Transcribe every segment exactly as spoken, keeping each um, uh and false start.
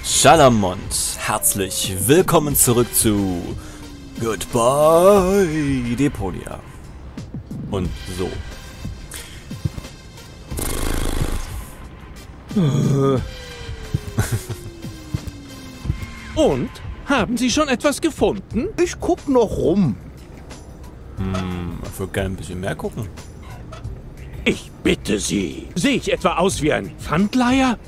Schalamont, herzlich willkommen zurück zu Goodbye Deponia. Und so. Und? Haben Sie schon etwas gefunden? Ich guck noch rum. Hm, ich würde gerne ein bisschen mehr gucken. Ich bitte Sie. Sehe ich etwa aus wie ein Pfandleiher?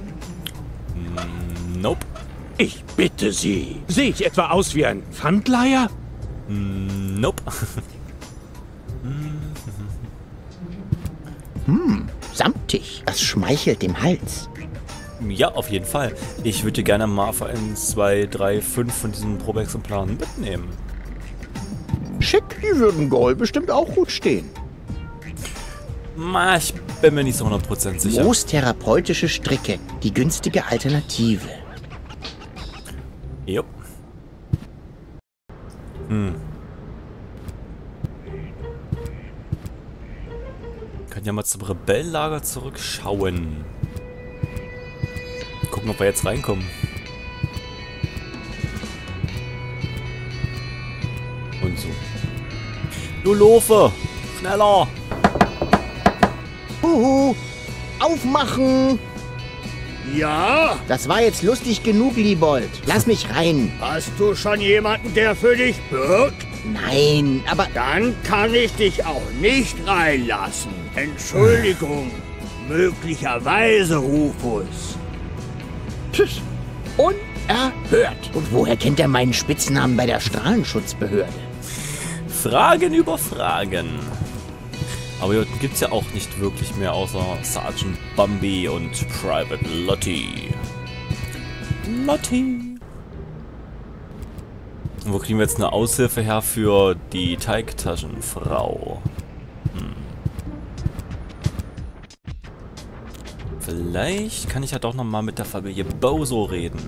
Nope. Ich bitte Sie. Sehe ich etwa aus wie ein Pfandleiher? Nope. Hm, samtig. Das schmeichelt dem Hals. Ja, auf jeden Fall. Ich würde gerne mal für eins, zwei, drei, fünf von diesen Probeexemplaren mitnehmen. Schick, die würden Goal bestimmt auch gut stehen. Ma, ich bin mir nicht so hundert Prozent sicher. Großtherapeutische Stricke, die günstige Alternative. Jo. Hm. Können ja mal zum Rebellenlager zurückschauen. Gucken, ob wir jetzt reinkommen. Und so. Du Lofe! Schneller! Huhu, aufmachen! Ja? Das war jetzt lustig genug, Liebold. Lass mich rein. Hast du schon jemanden, der für dich bürgt? Nein, aber... Dann kann ich dich auch nicht reinlassen. Entschuldigung. Möglicherweise, Rufus. Tschüss. Unerhört. Und woher kennt er meinen Spitznamen bei der Strahlenschutzbehörde? Fragen über Fragen. Aber hier unten gibt es ja auch nicht wirklich mehr außer Sergeant Bambi und Private Lottie. Lottie. Und wo kriegen wir jetzt eine Aushilfe her für die Teigtaschenfrau? Hm. Vielleicht kann ich ja doch nochmal mit der Familie Bozo reden.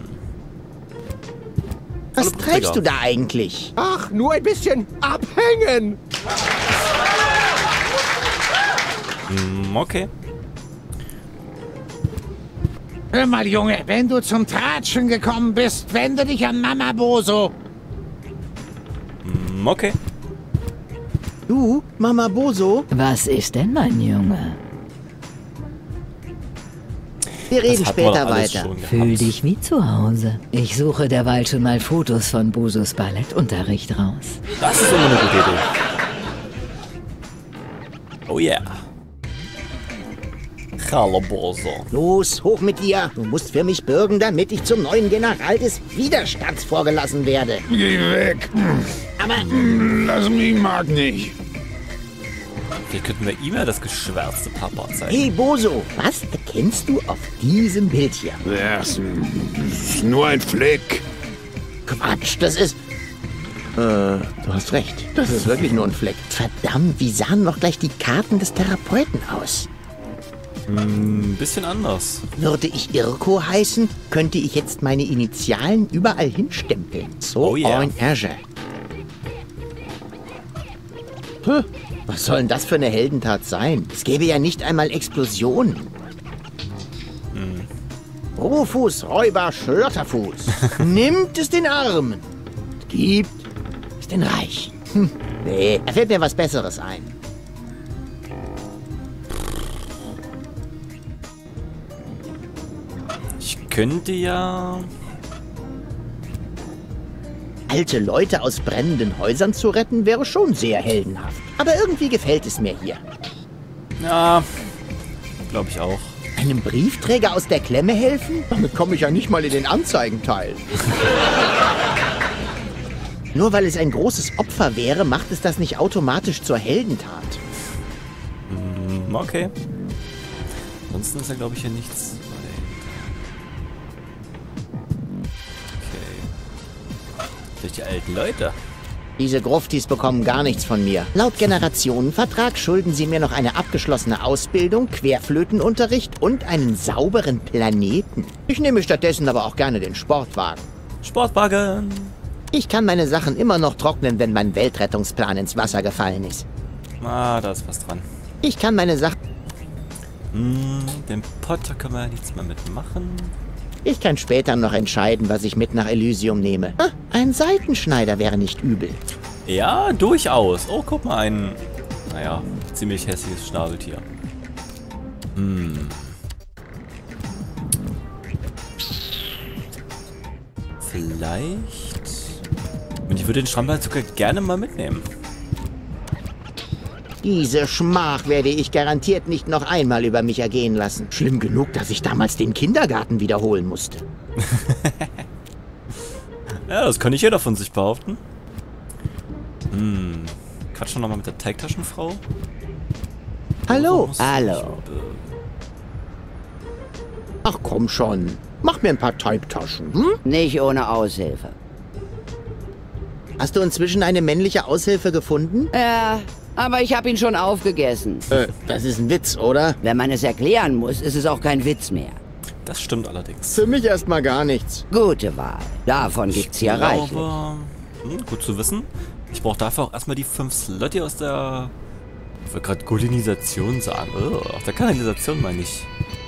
Was Hallo, treibst du Brüder. da eigentlich? Ach, nur ein bisschen abhängen. Hm, okay. Hör mal, Junge, wenn du zum Tratschen gekommen bist, wende dich an Mama Boso. Hm, okay. Du, Mama Boso? Was ist denn, mein Junge? Wir reden Das hat man später alles weiter. schon gehabt. Fühl dich wie zu Hause. Ich suche derweil schon mal Fotos von Bosos Ballettunterricht raus. Das ist immer eine gute Idee. Oh yeah. Hallo Boso. Los, hoch mit dir. Du musst für mich bürgen, damit ich zum neuen General des Widerstands vorgelassen werde. Geh weg. Aber Lass mich, mag nicht. Hier könnten wir ihm ja das geschwärzte Papa zeigen. hey Boso, was erkennst du auf diesem Bild hier? Das ist nur ein Fleck. Quatsch, das ist... Äh, du hast recht. Das ist wirklich nur ein Fleck. Verdammt, wie sahen noch gleich die Karten des Therapeuten aus? Ein bisschen anders. Würde ich Irko heißen, könnte ich jetzt meine Initialen überall hinstempeln. So Oh yeah. en Age. Puh, was soll denn das für eine Heldentat sein? Es gäbe ja nicht einmal Explosionen. Hm. Rufus, Räuber, Schlotterfuß. Nimmt es den Armen. Gibt es den Reichen. Hm. Nee, da fällt mir was Besseres ein. Ich könnte ja... Alte Leute aus brennenden Häusern zu retten, wäre schon sehr heldenhaft. Aber irgendwie gefällt es mir hier. Ja, glaube ich auch. Einem Briefträger aus der Klemme helfen? Damit komme ich ja nicht mal in den Anzeigenteil. Nur weil es ein großes Opfer wäre, macht es das nicht automatisch zur Heldentat. Hm, okay. Ansonsten ist ja, glaube ich, hier nichts weiter. Okay. Durch die alten Leute. Diese Gruftis bekommen gar nichts von mir. Laut Generationenvertrag schulden sie mir noch eine abgeschlossene Ausbildung, Querflötenunterricht und einen sauberen Planeten. Ich nehme stattdessen aber auch gerne den Sportwagen. Sportwagen. Ich kann meine Sachen immer noch trocknen, wenn mein Weltrettungsplan ins Wasser gefallen ist. Ah, da ist was dran. Ich kann meine Sachen... Hm, den Potter können wir ja nichts mehr mitmachen. Ich kann später noch entscheiden, was ich mit nach Elysium nehme. Ah, ein Seitenschneider wäre nicht übel. Ja, durchaus. Oh, guck mal, ein, naja, ziemlich hässliches Schnabeltier. Hm. Vielleicht... Und ich würde den Schrammball sogar gerne mal mitnehmen. Diese Schmach werde ich garantiert nicht noch einmal über mich ergehen lassen. Schlimm genug, dass ich damals den Kindergarten wiederholen musste. Ja, das kann nicht jeder von sich behaupten. Hm. Quatsch noch mal mit der Teigtaschenfrau. Hallo. Muss- Hallo. Ach komm schon. Mach mir ein paar Teigtaschen, hm? Nicht ohne Aushilfe. Hast du inzwischen eine männliche Aushilfe gefunden? Ja, aber ich habe ihn schon aufgegessen. Äh, das ist ein Witz, oder? Wenn man es erklären muss, ist es auch kein Witz mehr. Das stimmt allerdings. Für mich erstmal gar nichts. Gute Wahl. Davon gibt's hier reichlich. Aber, hm, gut zu wissen. Ich brauche dafür auch erstmal die fünf Slotty aus der... Ich wollte gerade Kolonisation sagen. Oh, aus der Kanalisation meine ich.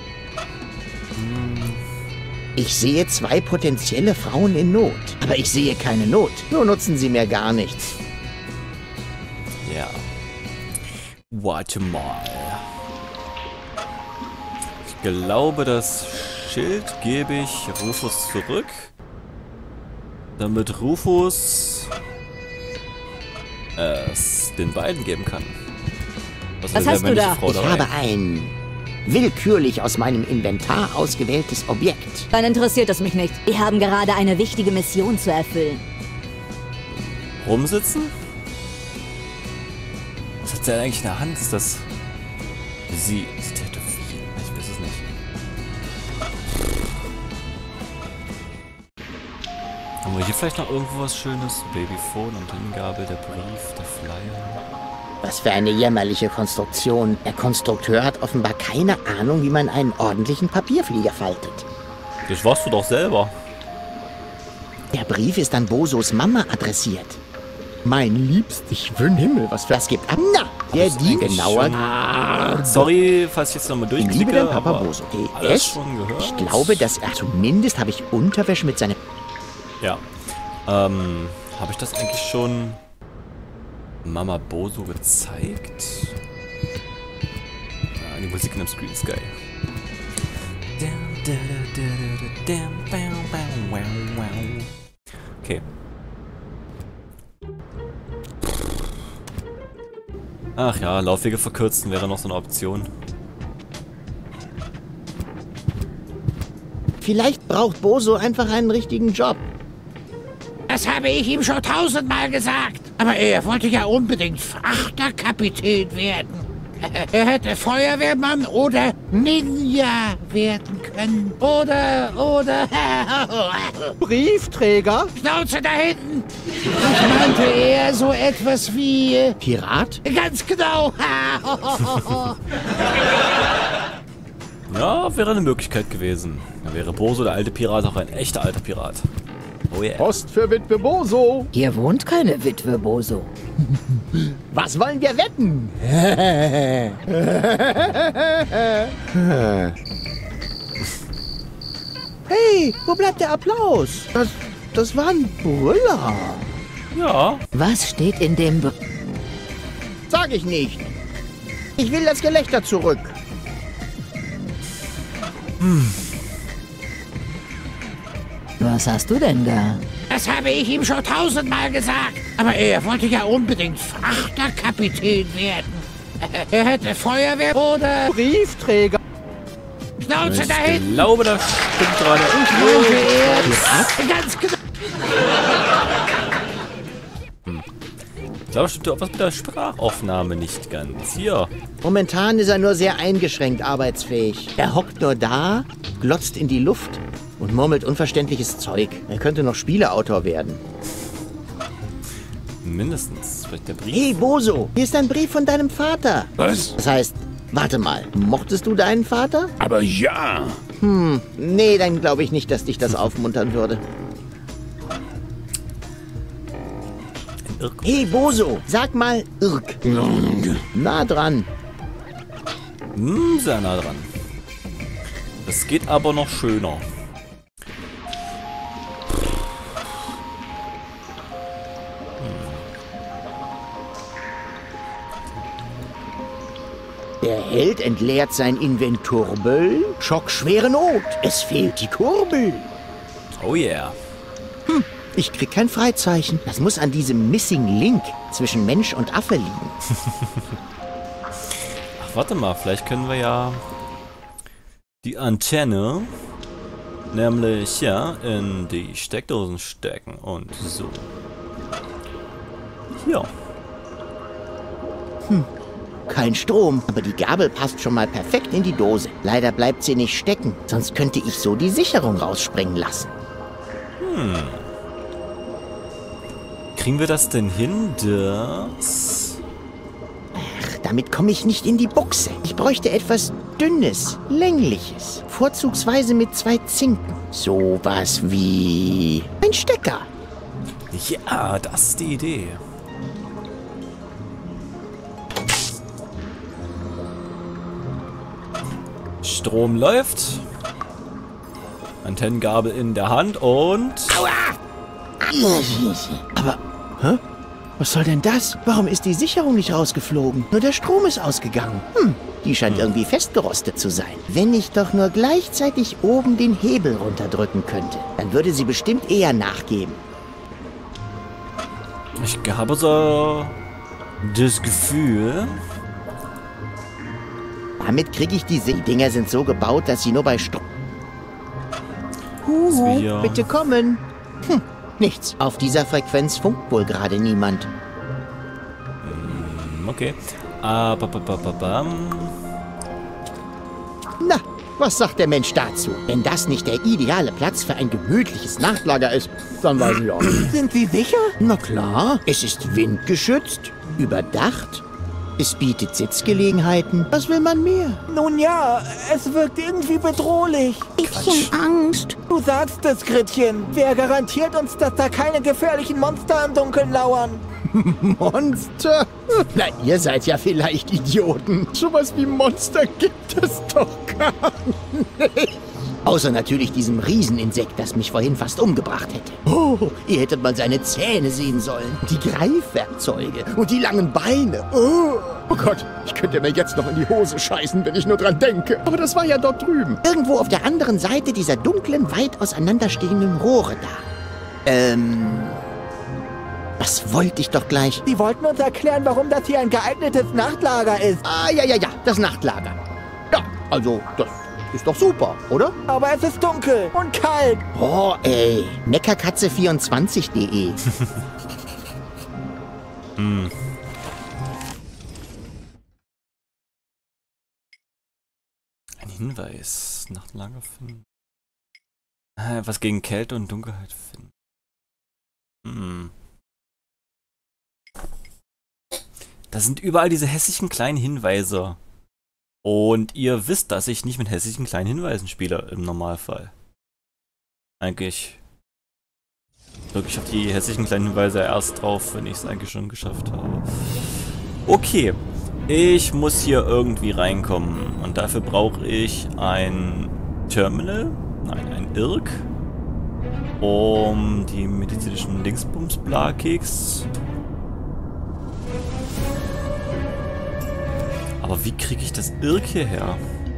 Ich sehe zwei potenzielle Frauen in Not. Aber ich sehe keine Not. Nur nutzen sie mir gar nichts. Ja. Warte mal. Ich glaube, das Schild gebe ich Rufus zurück. Damit Rufus es den beiden geben kann. Also Was der hast du männliche da? Frau Ich dabei. habe ein willkürlich aus meinem Inventar ausgewähltes Objekt. Dann interessiert es mich nicht. Wir haben gerade eine wichtige Mission zu erfüllen. Rumsitzen? Was hat sie denn eigentlich in der Hand? Ist das... Sie... Sie tätowieren? Ich weiß es nicht. Haben wir hier vielleicht noch irgendwo was Schönes? Babyphone, Antennengabel, der Brief, der Flyer... Was für eine jämmerliche Konstruktion. Der Konstrukteur hat offenbar keine Ahnung, wie man einen ordentlichen Papierflieger faltet. Das warst du doch selber. Der Brief ist an Bosos Mama adressiert. Mein Liebst, ich wün Himmel, was für das gibt. Ah, na, der ist dient eigentlich genauer. schon- Ah, Sorry, falls ich jetzt nochmal ich durchklicke, liebe dein Papa aber Boso. alles Es? schon gehört. Ich glaube, dass er zumindest habe ich Unterwäsche mit seiner... Ja. Ähm, habe ich das eigentlich schon Mama Boso gezeigt? Ja, die Musik in dem Screen ist geil. Okay. Ach ja, Laufwege verkürzen wäre noch so eine Option. Vielleicht braucht Boso einfach einen richtigen Job. Das habe ich ihm schon tausendmal gesagt. Aber er wollte ja unbedingt Frachterkapitän werden. Er hätte Feuerwehrmann oder Ninja werden können. Oder, oder... Briefträger? Schnauze da hinten. Ich meinte eher so etwas wie... äh, Pirat? Ganz genau. Ja, wäre eine Möglichkeit gewesen. Dann wäre Boso, der alte Pirat, auch ein echter alter Pirat. Oh yeah. Post für Witwe Boso. Hier wohnt keine Witwe Boso. Was wollen wir wetten? Hey, wo bleibt der Applaus? Das, das war ein Brüller. Ja, Was steht in dem... Be Sag ich nicht. Ich will das Gelächter zurück. Was hast du denn da? Das habe ich ihm schon tausendmal gesagt. Aber er wollte ja unbedingt Frachterkapitän werden. Er hätte Feuerwehr oder... Briefträger. Schnauze da ich hinten. glaube, das stimmt gerade. Ich meinte eher... Ganz genau. Ich glaube, stimmt auch was mit der Sprachaufnahme nicht ganz. Hier. Momentan ist er nur sehr eingeschränkt arbeitsfähig. Er hockt nur da, glotzt in die Luft und murmelt unverständliches Zeug. Er könnte noch Spieleautor werden. Mindestens. Vielleicht der Brief. Hey, Boso, hier ist ein Brief von deinem Vater. Was? Das heißt, warte mal, mochtest du deinen Vater? Aber ja. Nee, dann glaube ich nicht, dass dich das aufmuntern würde. Irk. Hey, Boso, sag mal Irk. Na dran. Hm, sehr nah dran. Das geht aber noch schöner. Der Held entleert sein Inventurbel. Schockschwere Not. Es fehlt die Kurbel. Oh yeah. Hm, ich krieg kein Freizeichen. Das muss an diesem Missing Link zwischen Mensch und Affe liegen. Ach, warte mal. Vielleicht können wir ja die Antenne nämlich ja in die Steckdosen stecken. Und so. Hier. Hm. Kein Strom, aber die Gabel passt schon mal perfekt in die Dose. Leider bleibt sie nicht stecken, sonst könnte ich so die Sicherung rausspringen lassen. Hm. Kriegen wir das denn hin, das? Ach, damit komme ich nicht in die Buchse. Ich bräuchte etwas Dünnes, Längliches. Vorzugsweise mit zwei Zinken. Sowas wie ein Stecker. Ja, das ist die Idee. Strom läuft. Antennengabel in der Hand und... Aua! Aber, hä? Was soll denn das? Warum ist die Sicherung nicht rausgeflogen? Nur der Strom ist ausgegangen. Hm, die scheint hm. irgendwie festgerostet zu sein. Wenn ich doch nur gleichzeitig oben den Hebel runterdrücken könnte, dann würde sie bestimmt eher nachgeben. Ich habe so das Gefühl... Damit kriege ich diese... Die Dinger sind so gebaut, dass sie nur bei Strom... Huhu, bitte kommen. Hm, nichts. Auf dieser Frequenz funkt wohl gerade niemand. Okay. Ah, ba, ba, ba, ba, ba. Na, was sagt der Mensch dazu? Wenn das nicht der ideale Platz für ein gemütliches Nachtlager ist, dann weiß ich auch nicht. Sind Sie sicher? Na klar. Es ist windgeschützt, überdacht. Es bietet Sitzgelegenheiten. Was will man mehr? Nun ja, es wirkt irgendwie bedrohlich. Bisschen Angst. Du sagst es, Gretchen. Wer garantiert uns, dass da keine gefährlichen Monster im Dunkeln lauern? Monster? Na, ihr seid ja vielleicht Idioten. Sowas wie Monster gibt es doch gar nicht. Außer natürlich diesem Rieseninsekt, das mich vorhin fast umgebracht hätte. Oh, ihr hättet mal seine Zähne sehen sollen. Die Greifwerkzeuge und die langen Beine. Oh. Oh Gott, ich könnte mir jetzt noch in die Hose scheißen, wenn ich nur dran denke. Aber das war ja dort drüben. Irgendwo auf der anderen Seite dieser dunklen, weit auseinanderstehenden Rohre da. Ähm... Was wollte ich doch gleich? Sie wollten uns erklären, warum das hier ein geeignetes Nachtlager ist. Ah, ja, ja, ja, das Nachtlager. Ja, also, das ist doch super, oder? Aber es ist dunkel und kalt. Oh, ey. Meckerkatze vierundzwanzig punkt de hm. Ein Hinweis. Nachtlager finden. Ah, was gegen Kälte und Dunkelheit finden. Hm. Da sind überall diese hässlichen kleinen Hinweise. Und ihr wisst, dass ich nicht mit hässlichen kleinen Hinweisen spiele, im Normalfall. Eigentlich drücke ich auf die hässlichen kleinen Hinweise erst drauf, wenn ich es eigentlich schon geschafft habe. Okay, ich muss hier irgendwie reinkommen. Und dafür brauche ich ein Terminal, nein, ein I R C, um die medizinischen Dingsbums-Bla-Keks. Aber wie kriege ich das I R C hierher?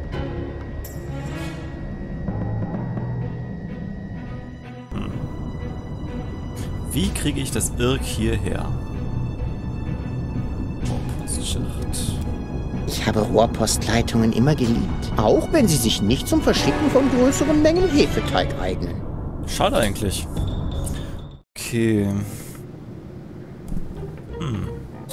Hm. Wie kriege ich das I R C hierher? Rohrpostschacht. Ich habe Rohrpostleitungen immer geliebt. Auch wenn sie sich nicht zum Verschicken von größeren Mengen Hefeteig eignen. Schade eigentlich. Okay. Hm.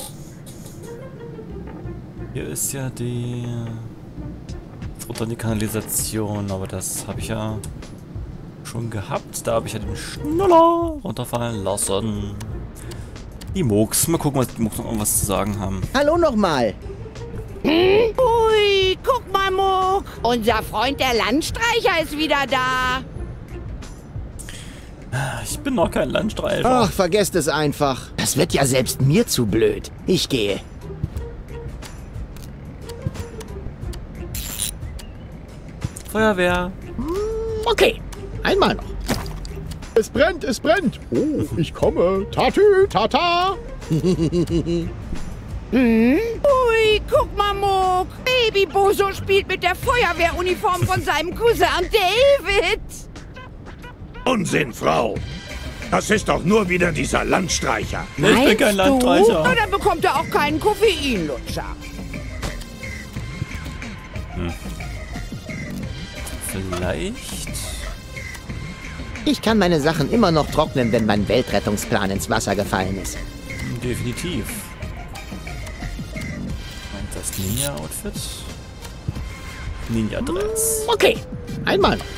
Hier ist ja die... Jetzt runter in die Kanalisation, aber das habe ich ja schon gehabt. Da habe ich ja den Schnuller runterfallen lassen. Die Mooks. Mal gucken, was die Mooks noch irgendwas zu sagen haben. Hallo nochmal. Hm? Ui, guck mal, Mook. Unser Freund der Landstreicher ist wieder da. Ich bin noch kein Landstreicher. Ach, vergesst es einfach. Das wird ja selbst mir zu blöd. Ich gehe. Feuerwehr. Okay, einmal noch. Es brennt, es brennt. Oh, ich komme. Tatü, tata. Hm? Ui, Ui, guck mal, Muck. Baby Boso spielt mit der Feuerwehruniform von seinem Cousin David. Unsinn, Frau. Das ist doch nur wieder dieser Landstreicher. Ich bin kein Landstreicher. Na, dann bekommt er auch keinen Koffeinlutscher. Hm. Vielleicht... Ich kann meine Sachen immer noch trocknen, wenn mein Weltrettungsplan ins Wasser gefallen ist. Definitiv. Und das Ninja-Outfit. Ninja-Dress. Okay, einmal noch.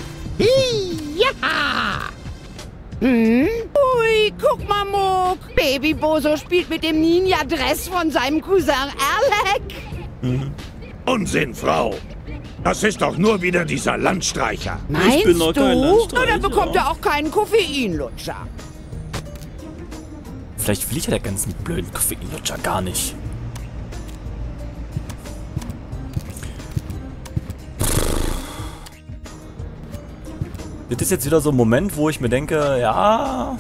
Ja! Hm? Ui, guck mal, Muck. Baby Boso spielt mit dem Ninja-Dress von seinem Cousin Alec. Mhm. Unsinn, Frau. Das ist doch nur wieder dieser Landstreicher. Meinst ich bin noch du? kein Landstreicher. Na, dann bekommt er auch keinen Koffeinlutscher. Vielleicht will ich ja der ganzen blöden Koffeinlutscher gar nicht. Das ist jetzt wieder so ein Moment, wo ich mir denke, ja...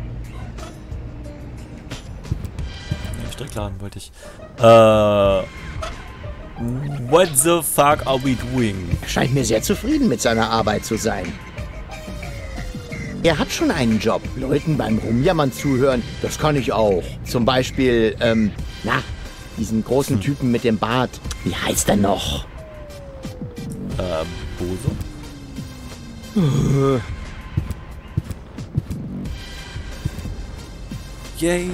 Nee, Strickladen wollte ich. Äh... What the fuck are we doing? Er scheint mir sehr zufrieden mit seiner Arbeit zu sein. Er hat schon einen Job. Leuten beim Rumjammern zuhören, das kann ich auch. Zum Beispiel, ähm, na, diesen großen Typen mit dem Bart. Wie heißt er noch? Äh, Boso? Uh. Yay.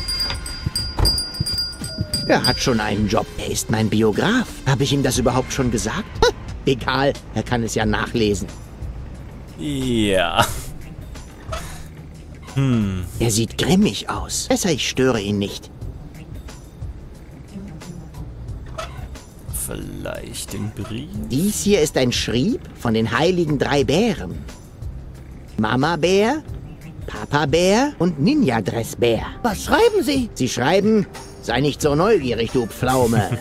Er hat schon einen Job. Er ist mein Biograf. Habe ich ihm das überhaupt schon gesagt? Hm, egal, er kann es ja nachlesen. Ja. Hm. Er sieht grimmig aus. Besser, ich störe ihn nicht. Vielleicht den Brief? Dies hier ist ein Schrieb von den heiligen drei Bären. Mama Bär, Papa Bär und Ninja-Dress Bär. Was schreiben Sie? Sie schreiben, sei nicht so neugierig, du Pflaume.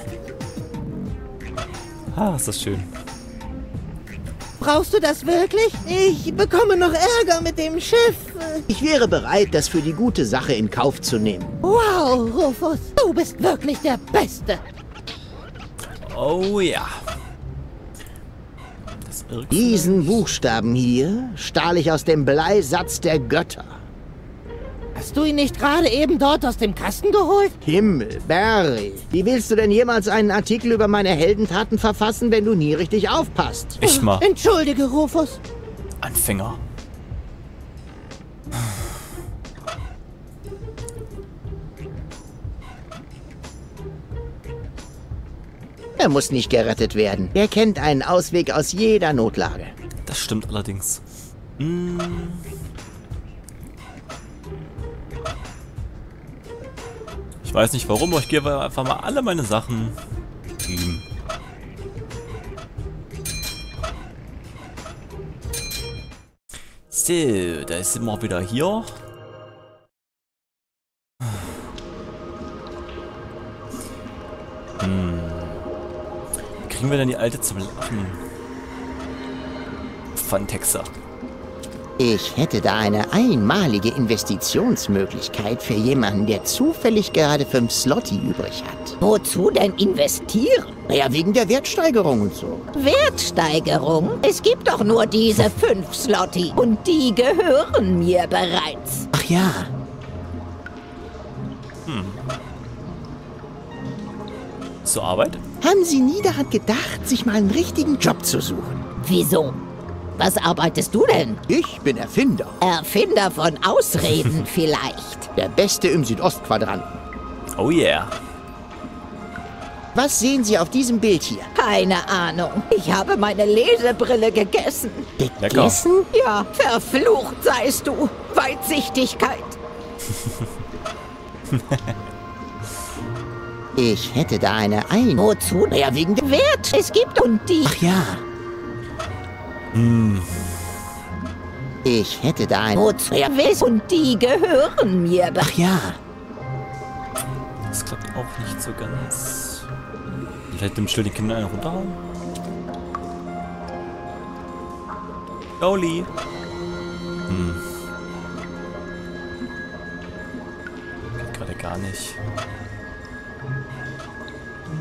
Ah, ist das schön. Brauchst du das wirklich? Ich bekomme noch Ärger mit dem Schiff. Ich wäre bereit, das für die gute Sache in Kauf zu nehmen. Wow, Rufus, du bist wirklich der Beste. Oh ja. Das Diesen Buchstaben hier stahl ich aus dem Bleisatz der Götter. Hast du ihn nicht gerade eben dort aus dem Kasten geholt? Himmel, Barry, wie willst du denn jemals einen Artikel über meine Heldentaten verfassen, wenn du nie richtig aufpasst? Ich mal. Entschuldige, Rufus. Anfänger. Er muss nicht gerettet werden. Er kennt einen Ausweg aus jeder Notlage. Das stimmt allerdings. Hm. Ich weiß nicht warum, aber ich gebe einfach mal alle meine Sachen ihm. So, da sind wir wieder hier. Hm. Wie kriegen wir denn die Alte zum Lachen? Von Texas. Ich hätte da eine einmalige Investitionsmöglichkeit für jemanden, der zufällig gerade fünf Slotty übrig hat. Wozu denn investieren? Naja, wegen der Wertsteigerung und so. Wertsteigerung? Es gibt doch nur diese fünf Slotty und die gehören mir bereits. Ach ja. Hm. Zur Arbeit? Haben Sie nie daran gedacht, sich mal einen richtigen Job zu suchen? Wieso? Was arbeitest du denn? Ich bin Erfinder. Erfinder von Ausreden vielleicht. Der Beste im Südostquadranten. Oh yeah. Was sehen Sie auf diesem Bild hier? Keine Ahnung. Ich habe meine Lesebrille gegessen. Gegessen? Ja, verflucht seist du. Weitsichtigkeit. Ich hätte da eine ein... Wozu? Naja, wegen der... Wert. Es gibt und die... Ach ja. Hm. Ich hätte da ein... Wozu? Ja, und die gehören mir bereits. Ach ja. Das klappt auch nicht so ganz. Vielleicht dem Schild die Kinder einen runterhauen? Jolie. Hm. Geht gerade gar nicht.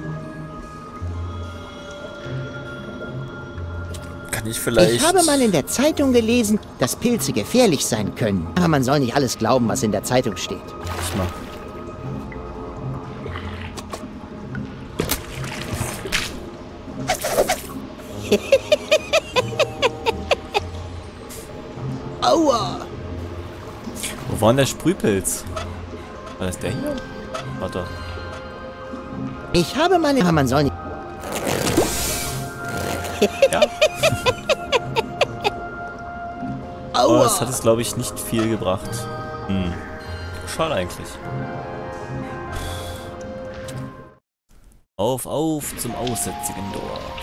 Kann ich vielleicht... Ich habe mal in der Zeitung gelesen, dass Pilze gefährlich sein können. Aber man soll nicht alles glauben, was in der Zeitung steht. Ich mach. Aua! Wo war denn der Sprühpilz? War das der hier? Warte. Ich habe mal... Aber man soll nicht... Ja. Aber das hat es, glaube ich, nicht viel gebracht. Hm. Schade eigentlich. Auf, auf zum aussätzigen Dorf.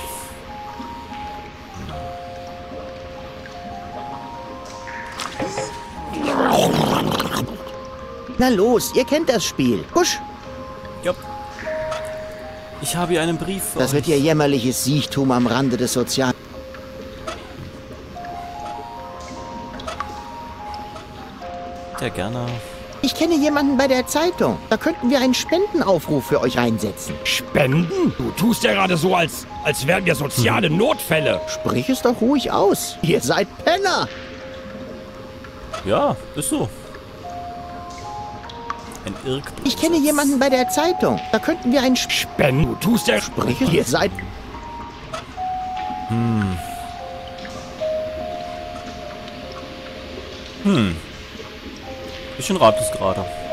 Na los, ihr kennt das Spiel. Husch! Jupp. Ich habe hier einen Brief für Das wird euch. ihr jämmerliches Siechtum am Rande des Sozial... Ja, gerne. Ich kenne jemanden bei der Zeitung. Da könnten wir einen Spendenaufruf für euch einsetzen. Spenden? Du tust ja gerade so, als, als wären wir soziale Notfälle. Sprich es doch ruhig aus. Ihr seid Penner. Ja, ist so. Ein Irk. Ich kenne jemanden bei der Zeitung. Da könnten wir einen Sp Spenden? Du tust ja... Sprich es. Ihr seid... Hm. Hm. Bisschen ratlos gerade.